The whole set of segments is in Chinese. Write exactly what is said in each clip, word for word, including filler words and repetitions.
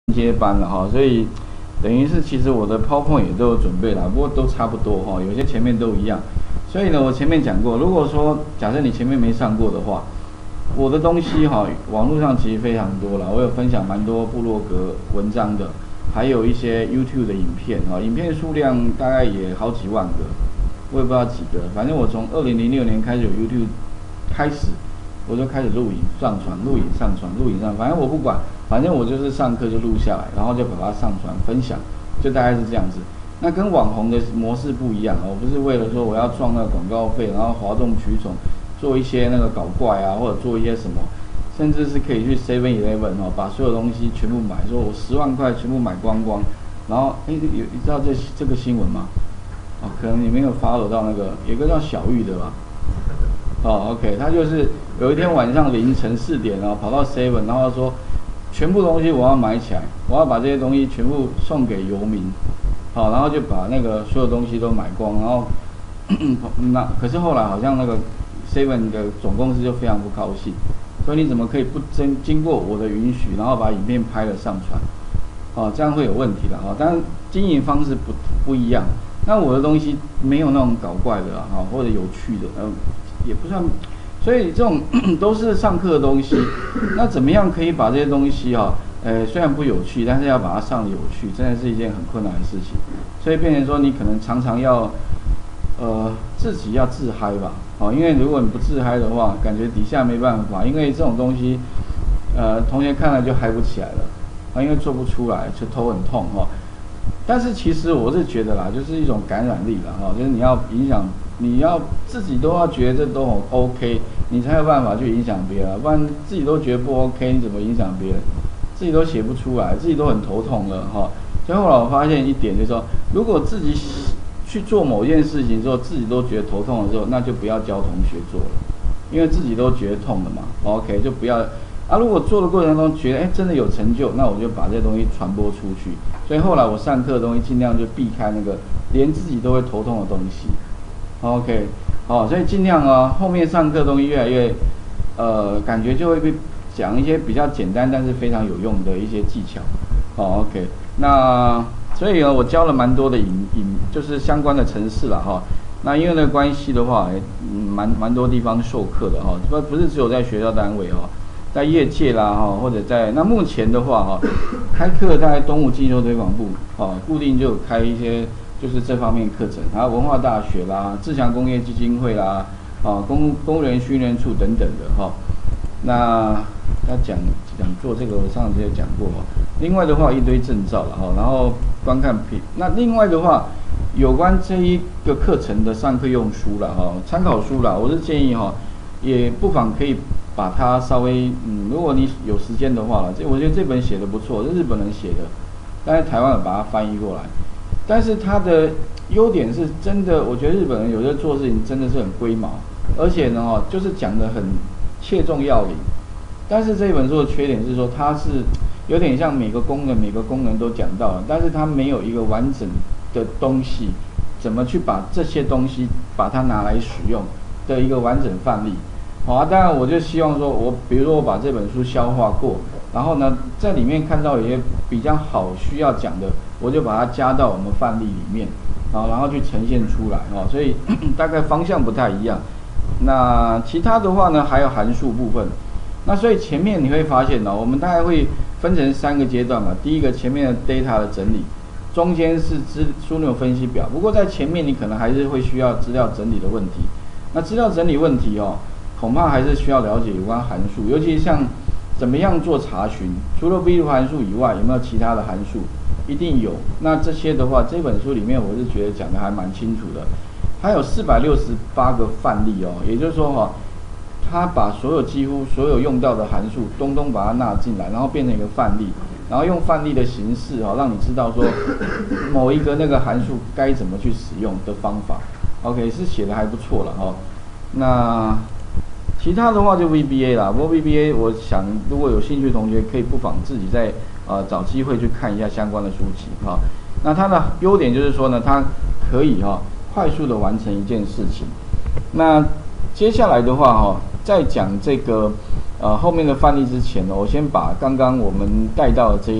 接班了哈，所以等于是其实我的 PowerPoint 也都有准备了，不过都差不多哈，有些前面都一样。所以呢，我前面讲过，如果说假设你前面没上过的话，我的东西哈，网络上其实非常多了，我有分享蛮多部落格文章的，还有一些 YouTube 的影片哈，影片数量大概也好几万个，我也不知道几个，反正我从二零零六年开始有 YouTube 开始。我就开始录影上传，录影上传，录影上，反正我不管，反正我就是上课就录下来，然后就把它上传分享，就大概是这样子。那跟网红的模式不一样，我不是为了说我要赚那个广告费，然后哗众取宠，做一些那个搞怪啊，或者做一些什么，甚至是可以去 seven eleven 哦，把所有东西全部买，说我十万块全部买光光，然后哎，有你知道这这个新闻吗？哦，可能你没有 follow 到那个，有个叫小玉的吧。哦 ，OK， 他就是有一天晚上凌晨四点，然后跑到 Seven， 然后说全部东西我要买起来，我要把这些东西全部送给游民，好，然后就把那个所有东西都买光，然后那可是后来好像那个 Seven 的总公司就非常不高兴，说你怎么可以不经经过我的允许，然后把影片拍了上传，哦，这样会有问题的哈，但是经营方式不不一样，那我的东西没有那种搞怪的哈，或者有趣的，嗯。也不算，所以这种都是上课的东西。那怎么样可以把这些东西哈、哦，呃，虽然不有趣，但是要把它上的有趣，真的是一件很困难的事情。所以变成说，你可能常常要，呃，自己要自嗨吧，哦，因为如果你不自嗨的话，感觉底下没办法，因为这种东西，呃，同学看了就嗨不起来了，啊，因为做不出来，就头很痛哈、哦。但是其实我是觉得啦，就是一种感染力啦，哈、哦，就是你要影响。你要自己都要觉得这都很 OK， 你才有办法去影响别人，不然自己都觉得不 OK， 你怎么影响别人？自己都写不出来，自己都很头痛了哈。所以后来我发现一点就是说，如果自己去做某件事情之后，自己都觉得头痛的时候，那就不要教同学做了，因为自己都觉得痛了嘛。OK， 就不要啊。如果做的过程中觉得哎真的有成就，那我就把这些东西传播出去。所以后来我上课的东西尽量就避开那个连自己都会头痛的东西。OK， 好，所以尽量啊，后面上课的东西越来越，呃，感觉就会被讲一些比较简单但是非常有用的一些技巧。好 ，OK， 那所以呢，我教了蛮多的引引，就是相关的程式了哈。那因为那个关系的话，嗯，蛮蛮多地方授课的哈，不不是只有在学校单位哈，在业界啦哈，或者在那目前的话哈，开课在东吴进修推广部啊，固定就有开一些。就是这方面课程，还有文化大学啦、志强工业基金会啦、啊公工人训练处等等的哈。那他讲讲做这个，我上次也讲过哈。另外的话，一堆证照了哈，然后观看评。那另外的话，有关这一个课程的上课用书了哈，参考书啦，我是建议哈，也不妨可以把它稍微嗯，如果你有时间的话了，这我觉得这本写的不错，是日本人写的，但是台湾有把它翻译过来。但是它的优点是真的，我觉得日本人有些做事情真的是很龟毛，而且呢，哈，就是讲得很切中要领。但是这本书的缺点是说，它是有点像每个功能每个功能都讲到了，但是它没有一个完整的东西，怎么去把这些东西把它拿来使用的一个完整范例。好啊，当然我就希望说我，比如说我把这本书消化过，然后呢，在里面看到有些比较好需要讲的。我就把它加到我们范例里面，啊，然后去呈现出来，哦，所以大概方向不太一样。那其他的话呢，还有函数部分。那所以前面你会发现呢，我们大概会分成三个阶段嘛。第一个前面的 data 的整理，中间是资枢纽分析表。不过在前面你可能还是会需要资料整理的问题。那资料整理问题哦，恐怕还是需要了解有关函数，尤其像怎么样做查询，除了 V 函数以外，有没有其他的函数？一定有。那这些的话，这本书里面我是觉得讲的还蛮清楚的。它有四百六十八个范例哦，也就是说哈、哦，它把所有几乎所有用到的函数，通通把它纳进来，然后变成一个范例，然后用范例的形式哦，让你知道说某一个那个函数该怎么去使用的方法。OK， 是写的还不错了哈、哦。那其他的话就 V B A 啦，不过 V B A 我想如果有兴趣的同学可以不妨自己在呃找机会去看一下相关的书籍哈、哦。那它的优点就是说呢，它可以哈、哦、快速的完成一件事情。那接下来的话哈、哦，在讲这个呃后面的范例之前呢，我先把刚刚我们带到的这一题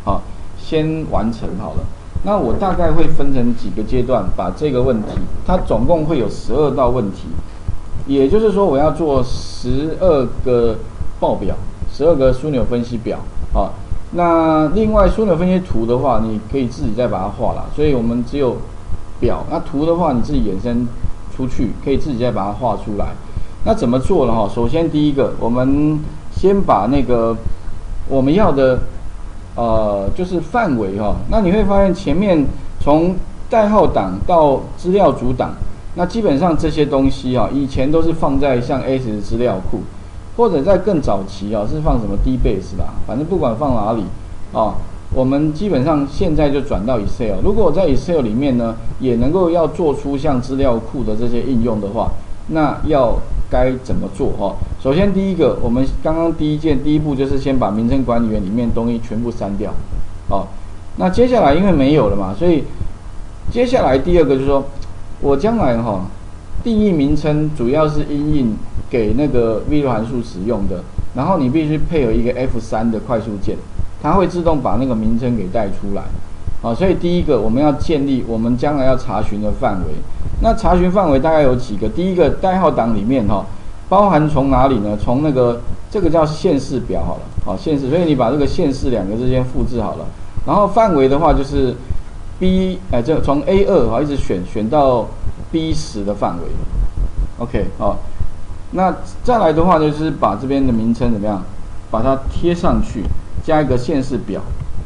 好，先完成好了。那我大概会分成几个阶段，把这个问题，它总共会有十二道问题，也就是说我要做十二个报表，十二个枢纽分析表啊。那另外枢纽分析图的话，你可以自己再把它画啦。所以我们只有表，那图的话你自己衍生出去，可以自己再把它画出来。那怎么做呢？哈，首先第一个，我们先把那个我们要的。呃，就是范围哈、哦，那你会发现前面从代号档到资料组档，那基本上这些东西啊、哦，以前都是放在像 S 的资料库，或者在更早期啊、哦、是放什么 D-Base 啦，反正不管放哪里啊、哦，我们基本上现在就转到 Excel。如果我在 Excel 里面呢，也能够要做出像资料库的这些应用的话，那要该怎么做哈？首先第一个，我们刚刚第一件第一步就是先把名称管理员里面东西全部删掉，哦，那接下来因为没有了嘛，所以接下来第二个就是说，我将来哈定义名称主要是因应给那个 V L O O 函数使用的，然后你必须配合一个 F 三 的快速键，它会自动把那个名称给带出来，好，所以第一个我们要建立我们将来要查询的范围。那查询范围大概有几个？第一个代号档里面哈，包含从哪里呢？从那个这个叫县市表好了，好县市，所以你把这个县市两个字先复制好了。然后范围的话就是 B， 哎，这从 A 二 好一直选选到 B 十 的范围 ，OK 好。那再来的话就是把这边的名称怎么样，把它贴上去，加一个县市表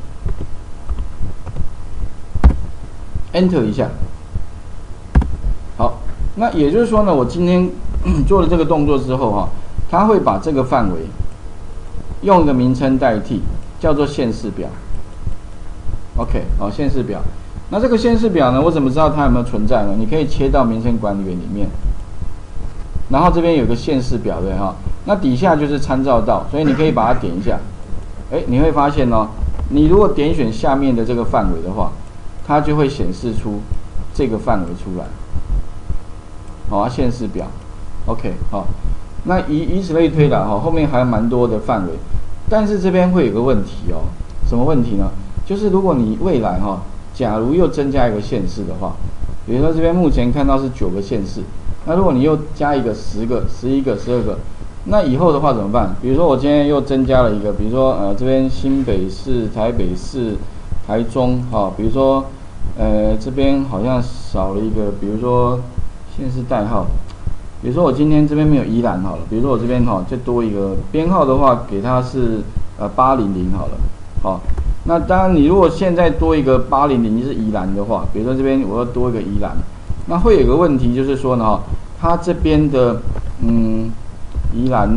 ，Enter 一下。好，那也就是说呢，我今天做了这个动作之后哈，它会把这个范围用一个名称代替，叫做县市表。OK， 好，县市表。那这个县市表呢，我怎么知道它有没有存在呢？你可以切到名称管理员里面，然后这边有个县市表对哈，那底下就是参照到，所以你可以把它点一下。哎，你会发现哦，你如果点选下面的这个范围的话，它就会显示出这个范围出来。好、哦，县市表 ，OK， 好、哦，那以以此类推啦，哈、哦，后面还有蛮多的范围，但是这边会有个问题哦，什么问题呢？就是如果你未来哈、哦，假如又增加一个县市的话，比如说这边目前看到是九个县市，那如果你又加一个十个、十一个、十二个，那以后的话怎么办？比如说我今天又增加了一个，比如说呃这边新北市、台北市、台中，哈、哦，比如说呃这边好像少了一个，比如说。县市代号，比如说我今天这边没有宜兰好了，比如说我这边哈、哦、就多一个编号的话，给它是呃八零零好了，好、哦，那当然你如果现在多一个八零零是宜兰的话，比如说这边我要多一个宜兰，那会有个问题就是说呢哈、哦，它这边的嗯宜兰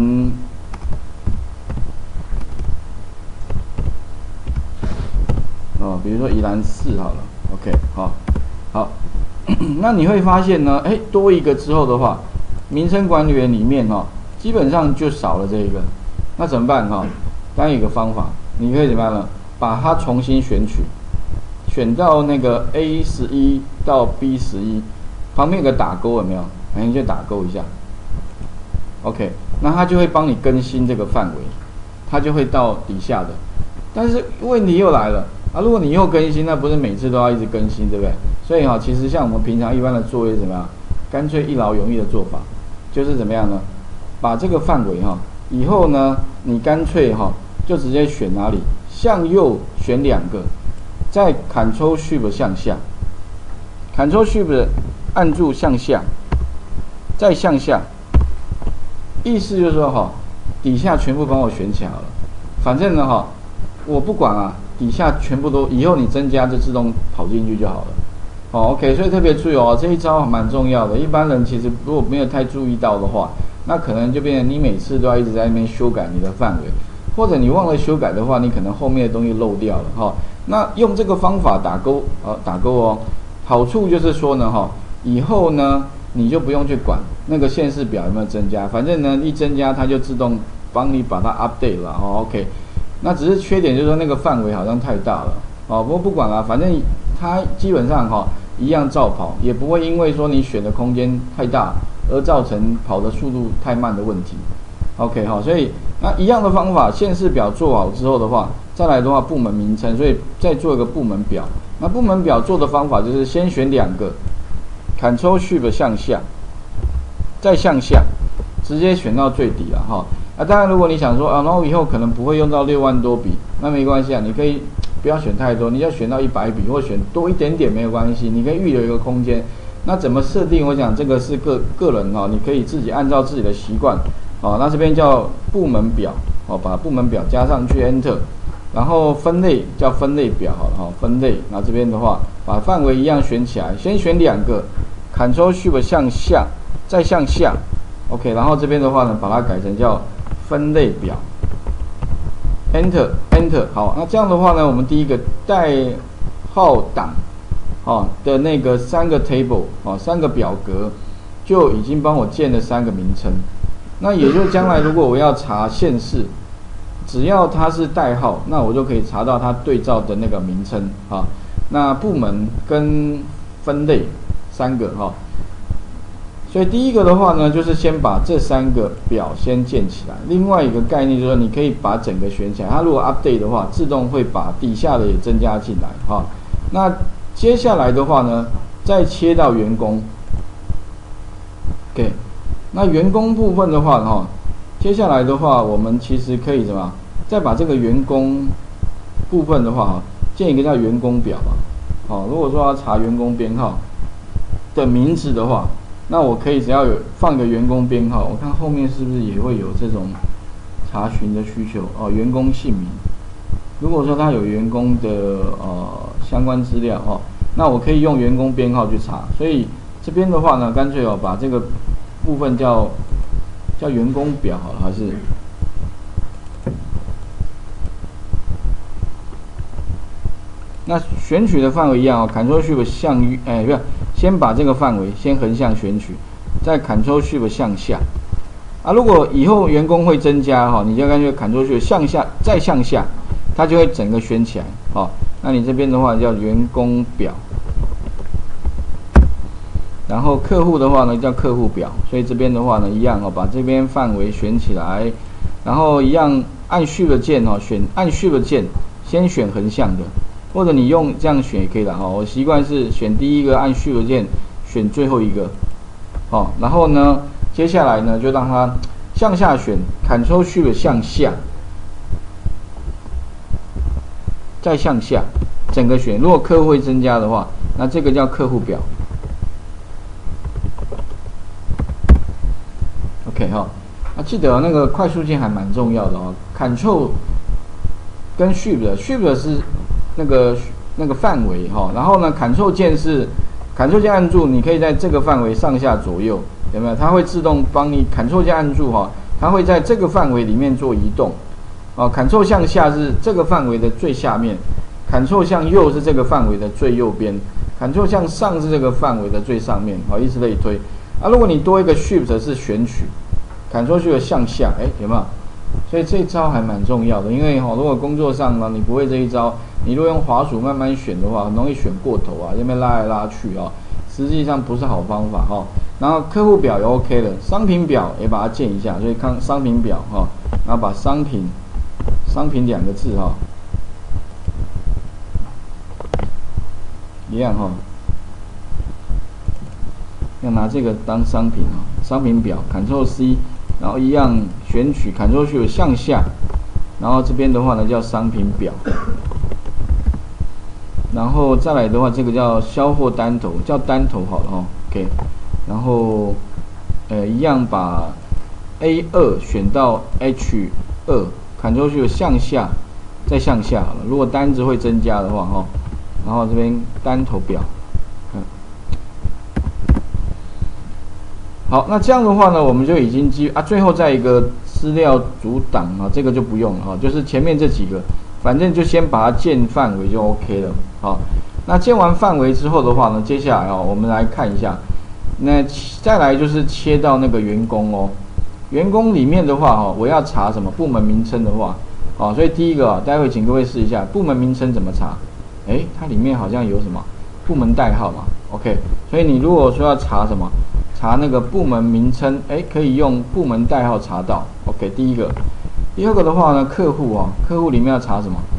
哦，比如说宜兰市好了 ，OK 好，好。那你会发现呢，哎，多一个之后的话，名称管理员里面哈、哦，基本上就少了这一个，那怎么办哈、哦？当然有个方法，你可以怎么样呢？把它重新选取，选到那个 A 十一到 B 十一，旁边有个打勾有没有？哎，你就打勾一下 ，OK， 那它就会帮你更新这个范围，它就会到底下的。但是问题又来了啊！如果你又更新，那不是每次都要一直更新，对不对？所以哈，其实像我们平常一般的作业怎么样？干脆一劳永逸的做法，就是怎么样呢？把这个范围哈，以后呢，你干脆哈，就直接选哪里？向右选两个，再 Ctrl Shift 向下 ，Ctrl Shift 按住向下，再向下。意思就是说哈，底下全部帮我选起来了。反正呢哈，我不管啊，底下全部都以后你增加就自动跑进去就好了。哦 ，OK， 所以特别注意哦，这一招蛮重要的。一般人其实如果没有太注意到的话，那可能就变成你每次都要一直在那边修改你的范围，或者你忘了修改的话，你可能后面的东西漏掉了哈、哦。那用这个方法打勾，啊、哦，打勾哦，好处就是说呢，哈、哦，以后呢你就不用去管那个县市表有没有增加，反正呢一增加它就自动帮你把它 update 了哦 ，OK。那只是缺点就是说那个范围好像太大了哦，不过不管啦，反正它基本上哈、哦、一样照跑，也不会因为说你选的空间太大而造成跑的速度太慢的问题。OK 哈、哦，所以那一样的方法，县市表做好之后的话， 再来的话部门名称，所以再做一个部门表。那部门表做的方法就是先选两个 ，Ctrl Shift 向下，再向下，直接选到最底了哈。啊，当然如果你想说啊，然后以后可能不会用到六万多笔，那没关系啊，你可以不要选太多，你要选到一百笔或选多一点点没有关系，你可以预留一个空间。那怎么设定？我讲这个是个个人哈，你可以自己按照自己的习惯。哦，那这边叫部门表，哦，把部门表加上去 ，Enter， 然后分类叫分类表好了哈，分类。那这边的话，把范围一样选起来，先选两个 ，Ctrl Shift 向下，再向下 ，OK， 然后这边的话呢，把它改成叫分类表 ，Enter Enter， 好，那这样的话呢，我们第一个代号档，哦的那个三个 table， 哦，三个表格就已经帮我建了三个名称。那也就将来如果我要查县市，只要它是代号，那我就可以查到它对照的那个名称啊。那部门跟分类三个哈，所以第一个的话呢，就是先把这三个表先建起来。另外一个概念就是说，你可以把整个选起来，它如果 update 的话，自动会把底下的也增加进来哈。那接下来的话呢，再切到员工 ，OK。那员工部分的话，哈，接下来的话，我们其实可以什么？再把这个员工部分的话，哈，建一个叫员工表吧。好，如果说要查员工编号的名字的话，那我可以只要有放个员工编号，我看后面是不是也会有这种查询的需求哦？员工姓名，如果说他有员工的呃相关资料哦，那我可以用员工编号去查。所以这边的话呢，干脆哦把这个部分叫叫员工表好了，还是那选取的范围一样哦 ，Ctrl Shift 向哎不是，先把这个范围先横向选取，再 Ctrl Shift 向下啊。如果以后员工会增加哈、哦，你就干脆 Ctrl Shift 向下再向下，它就会整个选起来哦。那你这边的话叫员工表。然后客户的话呢叫客户表，所以这边的话呢一样哦，把这边范围选起来，然后一样按 Shift 键哦，选按 Shift 键先选横向的，或者你用这样选也可以的哈。我习惯是选第一个按 Shift 键选最后一个，哦，然后呢接下来呢就让它向下选 ，Ctrl Shift 向下，再向下整个选。如果客户会增加的话，那这个叫客户表。OK 哈，啊记得、哦、那个快速键还蛮重要的哦 ，Ctrl 跟 Shift，Shift 是那个那个范围哈、哦，然后呢 Ctrl 键是 Ctrl 键按住，你可以在这个范围上下左右，有没有？它会自动帮你 Ctrl 键按住哈、哦，它会在这个范围里面做移动。哦 ，Ctrl 向下是这个范围的最下面 ，Ctrl 向右是这个范围的最右边 ，Ctrl 向上是这个范围的最上面，好，以此类推。啊，如果你多一个 Shift 是选取 ，Ctrl Shift 向下，哎，有没有？所以这一招还蛮重要的，因为哈、哦，如果工作上呢你不会这一招，你如果用滑鼠慢慢选的话，很容易选过头啊，这边拉来拉去啊、哦，实际上不是好方法哈、哦。然后客户表也 OK 了，商品表也把它建一下，所以看商品表哈、哦，然后把商品商品两个字哈、哦，一样哈、哦。要拿这个当商品啊，商品表 ，Ctrl C， 然后一样选取 Ctrl Shift 向下，然后这边的话呢叫商品表，然后再来的话，这个叫销货单头，叫单头好了哦 ，OK， 然后呃一样把 A 二选到 H 二 ，Ctrl Shift 向下，再向下好了，如果单子会增加的话哈、哦，然后这边单头表。好，那这样的话呢，我们就已经基啊，最后再一个资料主档啊，这个就不用了哈，就是前面这几个，反正就先把它建范围就 OK 了。好，那建完范围之后的话呢，接下来哦，我们来看一下，那再来就是切到那个员工哦，员工里面的话哈，我要查什么部门名称的话，好，所以第一个啊，待会请各位试一下部门名称怎么查，诶，它里面好像有什么部门代号嘛 ，OK， 所以你如果说要查什么。查那个部门名称，哎，可以用部门代号查到。OK， 第一个，第二个的话呢，客户啊，客户里面要查什么？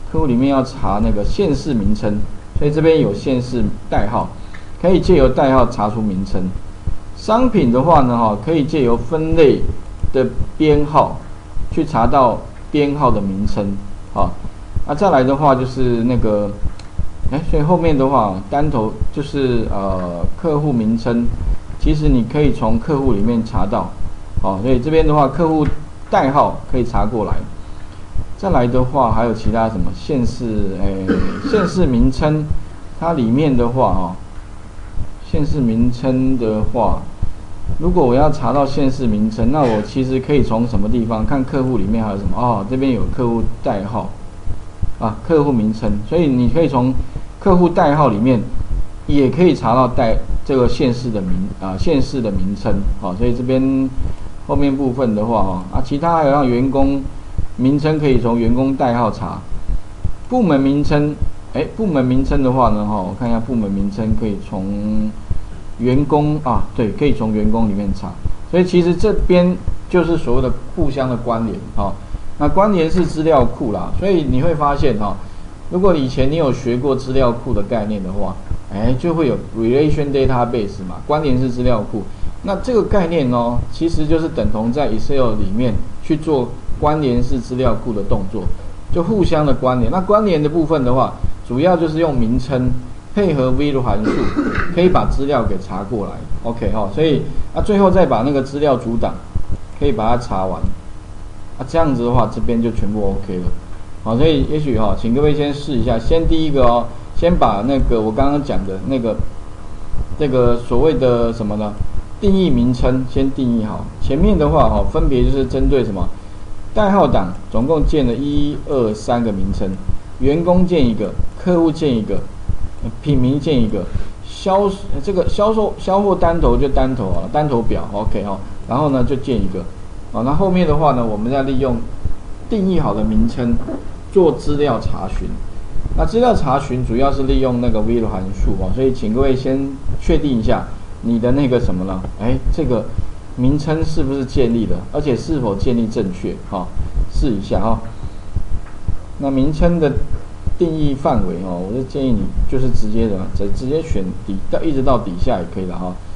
客户里面要查那个县市名称，所以这边有县市代号，可以借由代号查出名称。商品的话呢，哈，可以借由分类的编号去查到编号的名称，好，那再来的话就是那个，哎，所以后面的话，单头就是呃客户名称，其实你可以从客户里面查到，好，所以这边的话，客户代号可以查过来。再来的话，还有其他什么县市，诶，县市名称，它里面的话，哦，县市名称的话，如果我要查到县市名称，那我其实可以从什么地方看客户里面还有什么？哦，这边有客户代号，啊，客户名称，所以你可以从客户代号里面，也可以查到代这个县市的名啊县市的名称，好，所以这边后面部分的话，哈啊，其他还有让员工名称可以从员工代号查，部门名称，哎，部门名称的话呢，哈，我看一下部门名称可以从员工啊，对，可以从员工里面查，所以其实这边就是所谓的互相的关联，哈，那关联是资料库啦，所以你会发现哈，如果以前你有学过资料库的概念的话，哎，就会有 relation database 嘛，关联式资料库。那这个概念哦，其实就是等同在 Excel 里面去做关联式资料库的动作，就互相的关联。那关联的部分的话，主要就是用名称配合 VLOOKUP 函数，可以把资料给查过来。OK 哈、哦，所以啊，最后再把那个资料主档可以把它查完。啊，这样子的话，这边就全部 OK 了。好，所以也许哈、哦，请各位先试一下。先第一个哦，先把那个我刚刚讲的那个这个所谓的什么呢？定义名称先定义好。前面的话哈、哦，分别就是针对什么代号档，总共建了一二三个名称，员工建一个，客户建一个，品名建一个，销这个销售销货单头就单头啊，单头表 OK 哈、哦，然后呢就建一个。好，那后面的话呢，我们再利用定义好的名称做资料查询。那资料查询主要是利用那个 VLOOKUP 函数哦，所以请各位先确定一下你的那个什么呢？哎，这个名称是不是建立的，而且是否建立正确？哈、哦，试一下哈、哦。那名称的定义范围哦，我就建议你就是直接的直直接选底到一直到底下也可以了哈、哦。